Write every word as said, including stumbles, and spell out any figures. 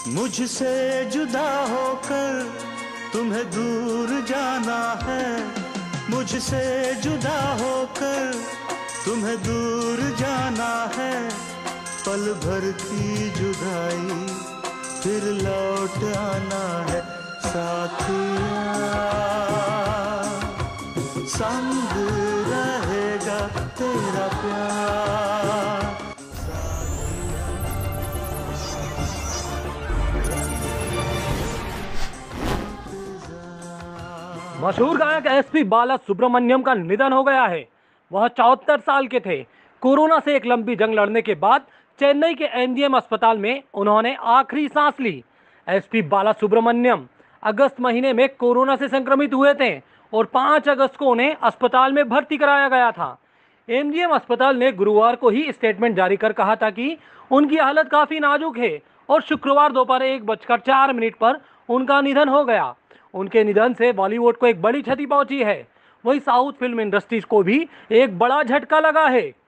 मुझसे जुदा होकर तुम्हें दूर जाना है, मुझसे जुदा होकर तुम्हें दूर जाना है। पल भर की जुदाई फिर लौट आना है। साथिया संग रहेगा तेरा प्यार। मशहूर गायक एसपी बाला सुब्रमण्यम का निधन हो गया है। वह चौहत्तर साल के थे। कोरोना से एक लंबी जंग लड़ने के बाद चेन्नई के एमजीएम अस्पताल में उन्होंने आखिरी सांस ली। एसपी बाला सुब्रमण्यम अगस्त महीने में कोरोना से संक्रमित हुए थे और पाँच अगस्त को उन्हें अस्पताल में भर्ती कराया गया था। एमजीएम अस्पताल ने गुरुवार को ही स्टेटमेंट जारी कर कहा था कि उनकी हालत काफी नाजुक है और शुक्रवार दोपहर एक बजकर चार मिनट पर उनका निधन हो गया। उनके निधन से बॉलीवुड को एक बड़ी क्षति पहुंची है। वहीं साउथ फिल्म इंडस्ट्रीज को भी एक बड़ा झटका लगा है।